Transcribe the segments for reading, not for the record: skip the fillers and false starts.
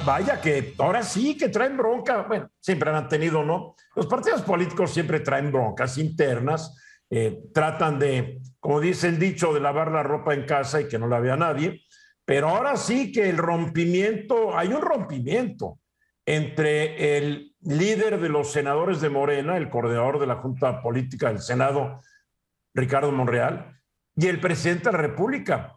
vaya que ahora sí que traen bronca. Bueno, siempre han tenido, ¿no? Los partidos políticos siempre traen broncas internas, tratan de, como dice el dicho, de lavar la ropa en casa y que no la vea nadie. Pero ahora sí que el rompimiento, hay un rompimiento entre el líder de los senadores de Morena, el coordinador de la Junta Política del Senado, Ricardo Monreal, y el presidente de la República.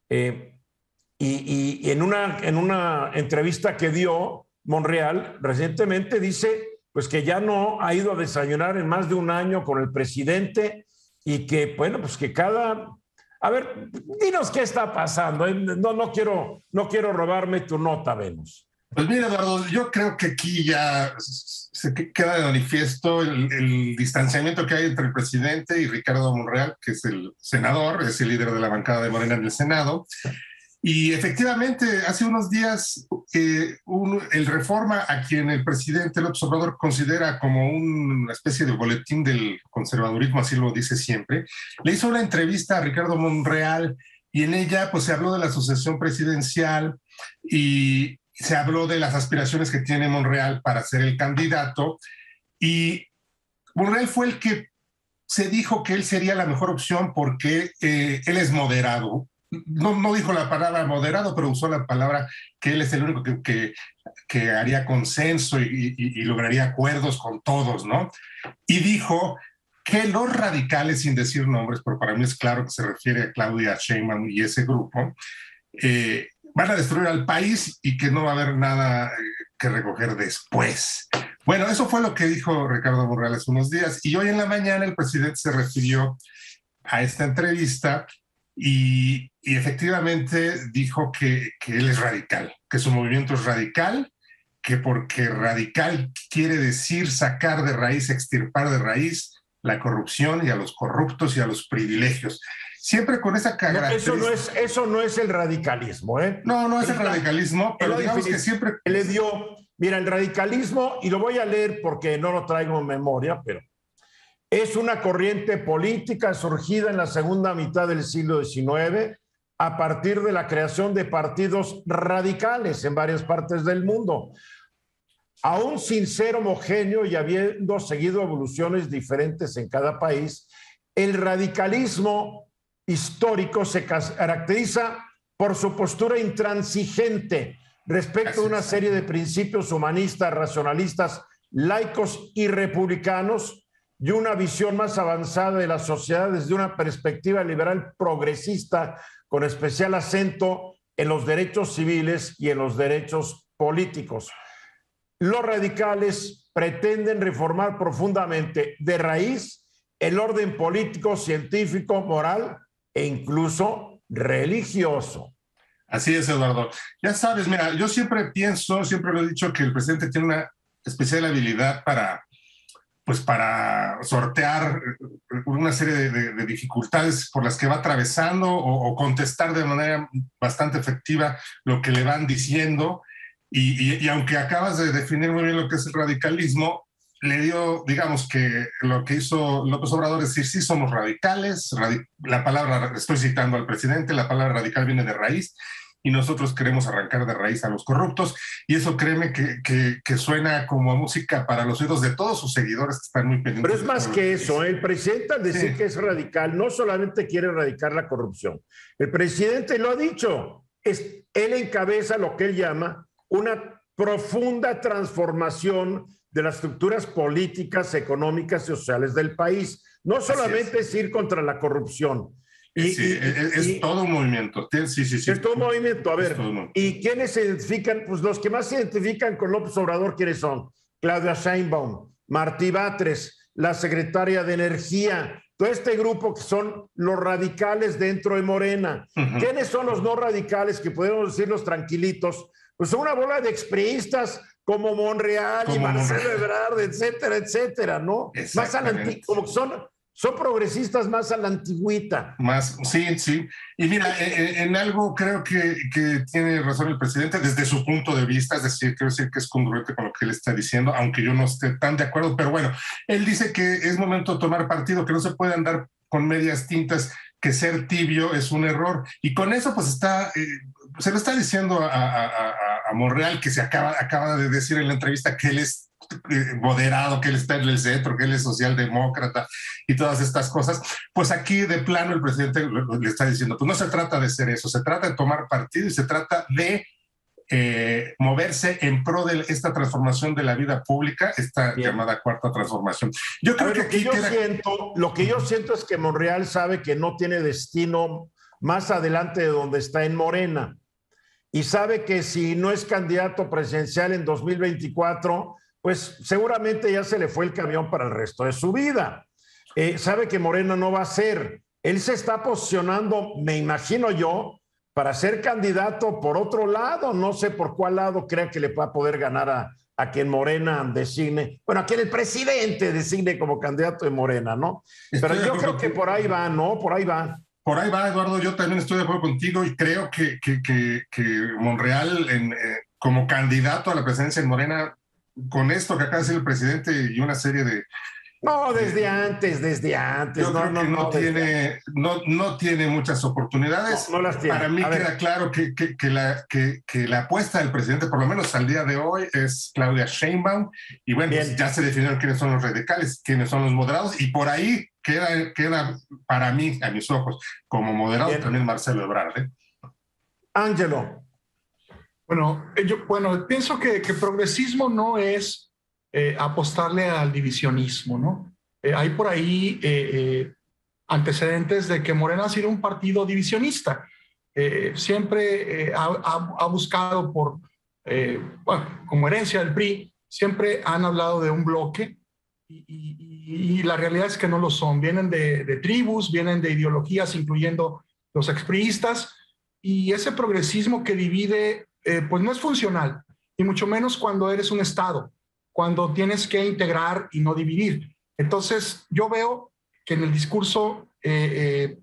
Y en una entrevista que dio Monreal recientemente dice pues que ya no ha ido a desayunar en más de un año con el presidente y que, bueno, pues que cada... A ver, dinos qué está pasando. No quiero robarme tu nota, Venus. Pues mira, Eduardo, yo creo que aquí ya se queda de manifiesto el distanciamiento que hay entre el presidente y Ricardo Monreal, que es el senador, es el líder de la bancada de Morena en el Senado. Y efectivamente, hace unos días, el Reforma, a quien el presidente López Obrador considera como una especie de boletín del conservadurismo, así lo dice siempre, le hizo una entrevista a Ricardo Monreal y en ella pues se habló de la sucesión presidencial y se habló de las aspiraciones que tiene Monreal para ser el candidato. Y Monreal fue el que se dijo que él sería la mejor opción porque él es moderado. No dijo la palabra moderado, pero usó la palabra que él es el único que haría consenso y lograría acuerdos con todos, ¿no? Y dijo que los radicales, sin decir nombres, pero para mí es claro que se refiere a Claudia Sheinbaum y ese grupo, van a destruir al país y que no va a haber nada que recoger después. Bueno, eso fue lo que dijo Ricardo Monreal hace unos días. Y hoy en la mañana el presidente se refirió a esta entrevista y efectivamente dijo que él es radical, que su movimiento es radical, que porque radical quiere decir sacar de raíz, extirpar de raíz la corrupción y a los corruptos y a los privilegios. Siempre con esa característica. No, eso no es el radicalismo, ¿eh? No es el radicalismo, pero digamos que siempre... Le dio, mira, el radicalismo, y lo voy a leer porque no lo traigo en memoria, pero es una corriente política surgida en la segunda mitad del siglo XIX a partir de la creación de partidos radicales en varias partes del mundo. Aún sin ser homogéneo y habiendo seguido evoluciones diferentes en cada país, el radicalismo histórico se caracteriza por su postura intransigente respecto a una serie de principios humanistas, racionalistas, laicos y republicanos, y una visión más avanzada de la sociedad desde una perspectiva liberal progresista, con especial acento en los derechos civiles y en los derechos políticos. Los radicales pretenden reformar profundamente de raíz el orden político, científico, moral e incluso religioso. Así es, Eduardo. Ya sabes, mira, yo siempre lo he dicho, que el presidente tiene una especial habilidad para sortear una serie de dificultades por las que va atravesando o contestar de manera bastante efectiva lo que le van diciendo. Y aunque acabas de definir muy bien lo que es el radicalismo, le dio, digamos que lo que hizo López Obrador es decir, sí somos radicales, la palabra, estoy citando al presidente, la palabra radical viene de raíz, y nosotros queremos arrancar de raíz a los corruptos, y eso créeme que suena como música para los oídos de todos sus seguidores que están muy pendientes. Pero es más que eso, el presidente al decir que es radical no solamente quiere erradicar la corrupción, el presidente lo ha dicho, él encabeza lo que él llama una profunda transformación de las estructuras políticas, económicas y sociales del país. No solamente es ir contra la corrupción. Es todo un movimiento. Sí. Es todo un movimiento. A ver, ¿y quiénes se identifican? Pues los que más se identifican con López Obrador, ¿quiénes son? Claudia Sheinbaum, Martí Batres, la secretaria de Energía, todo este grupo que son los radicales dentro de Morena. Uh-huh. ¿Quiénes son los no radicales, que podemos decir los tranquilitos? Pues son una bola de expriistas como Monreal y Marcelo Ebrard, etcétera, ¿no? Más a la como que son progresistas más a la antigüita. Sí. Y mira, en algo creo que tiene razón el presidente desde su punto de vista, es decir, quiero decir que es congruente con lo que él está diciendo, aunque yo no esté tan de acuerdo, pero bueno, él dice que es momento de tomar partido, que no se puede andar con medias tintas, que ser tibio es un error. Y con eso pues se lo está diciendo a a Monreal, que acaba de decir en la entrevista que él es moderado, que él está en el centro, que él es socialdemócrata y todas estas cosas, pues aquí de plano el presidente le está diciendo, pues no se trata de ser eso, se trata de tomar partido y se trata de moverse en pro de esta transformación de la vida pública, esta llamada cuarta transformación. Yo creo que aquí lo que yo siento es que Monreal sabe que no tiene destino más adelante de donde está en Morena y sabe que si no es candidato presidencial en 2024, pues seguramente ya se le fue el camión para el resto de su vida. Sabe que Morena no va a ser. Él se está posicionando, me imagino yo, para ser candidato por otro lado. No sé por cuál lado crea que le va a poder ganar a quien Morena designe. Bueno, a quien el presidente designe como candidato de Morena, ¿no? Pero yo creo que por ahí va, ¿no? Por ahí va. Por ahí va, Eduardo. Yo también estoy de acuerdo contigo y creo que Monreal como candidato a la presidencia en Morena, con esto que acaba de decir el presidente y una serie de... No, desde antes. Yo creo que no tiene muchas oportunidades. No las tiene. Para mí queda claro que la apuesta del presidente, por lo menos al día de hoy, es Claudia Sheinbaum. Y bueno, pues ya se definieron quiénes son los radicales, quiénes son los moderados. Y por ahí queda para mí, a mis ojos, como moderado también Marcelo Ebrard. Ángelo. Bueno, yo pienso que progresismo no es apostarle al divisionismo, ¿no? Hay por ahí antecedentes de que Morena ha sido un partido divisionista. Siempre ha buscado como herencia del PRI, siempre han hablado de un bloque y la realidad es que no lo son. Vienen de tribus, vienen de ideologías, incluyendo los expriistas, y ese progresismo que divide, pues no es funcional, y mucho menos cuando eres un Estado, cuando tienes que integrar y no dividir. Entonces, yo veo que en el discurso de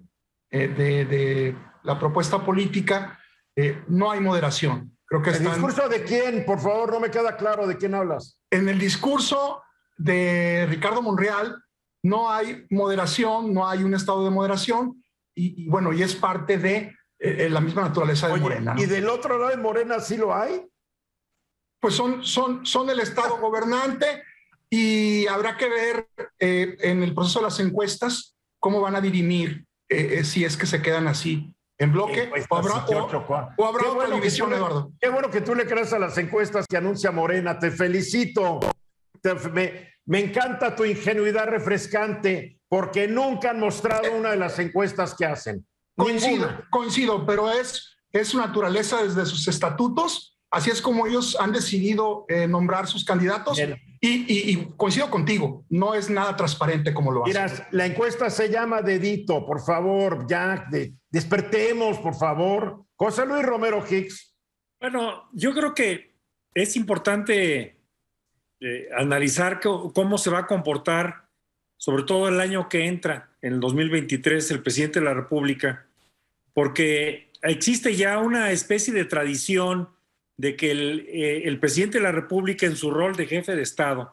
la propuesta política no hay moderación. Creo que ¿El discurso de quién? Por favor, no me queda claro de quién hablas. En el discurso de Ricardo Monreal no hay moderación, no hay un estado de moderación, y bueno, y es parte de la misma naturaleza de Morena, ¿no? ¿Y del otro lado de Morena sí lo hay? Pues son el Estado gobernante y habrá que ver en el proceso de las encuestas cómo van a dirimir si es que se quedan así en bloque o habrá otra división, Eduardo. Qué bueno que tú le creas a las encuestas que anuncia Morena, te felicito. Me encanta tu ingenuidad refrescante porque nunca han mostrado una de las encuestas que hacen. Coincido, pero es su naturaleza desde sus estatutos. Así es como ellos han decidido nombrar sus candidatos y coincido contigo, no es nada transparente como lo hacen. Mira, la encuesta se llama Dedito, por favor, ya despertemos, por favor. José Luis Romero Hicks. Bueno, yo creo que es importante analizar cómo se va a comportar, sobre todo el año que entra, en el 2023, el presidente de la República, porque existe ya una especie de tradición de que el presidente de la República, en su rol de jefe de Estado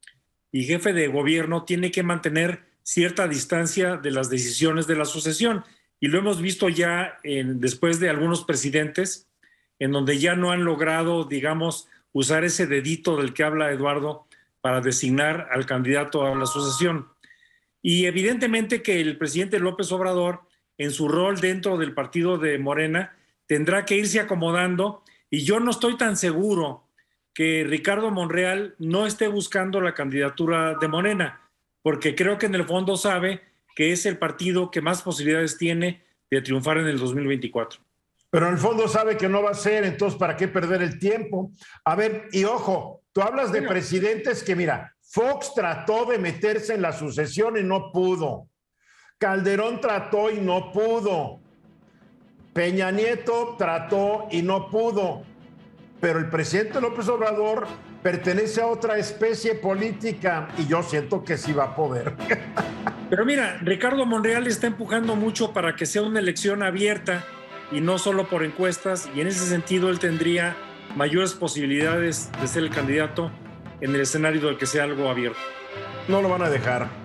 y jefe de gobierno, tiene que mantener cierta distancia de las decisiones de la sucesión. Y lo hemos visto ya después de algunos presidentes, en donde ya no han logrado, digamos, usar ese dedito del que habla Eduardo para designar al candidato a la sucesión. Y evidentemente que el presidente López Obrador, en su rol dentro del partido de Morena, tendrá que irse acomodando. Y yo no estoy tan seguro que Ricardo Monreal no esté buscando la candidatura de Morena, porque creo que en el fondo sabe que es el partido que más posibilidades tiene de triunfar en el 2024. Pero en el fondo sabe que no va a ser, entonces ¿para qué perder el tiempo? A ver, y ojo, tú hablas de presidentes que, mira, Fox trató de meterse en la sucesión y no pudo. Calderón trató y no pudo. Peña Nieto trató y no pudo, pero el presidente López Obrador pertenece a otra especie política y yo siento que sí va a poder. Pero mira, Ricardo Monreal está empujando mucho para que sea una elección abierta y no solo por encuestas, y en ese sentido él tendría mayores posibilidades de ser el candidato en el escenario del que sea algo abierto. No lo van a dejar.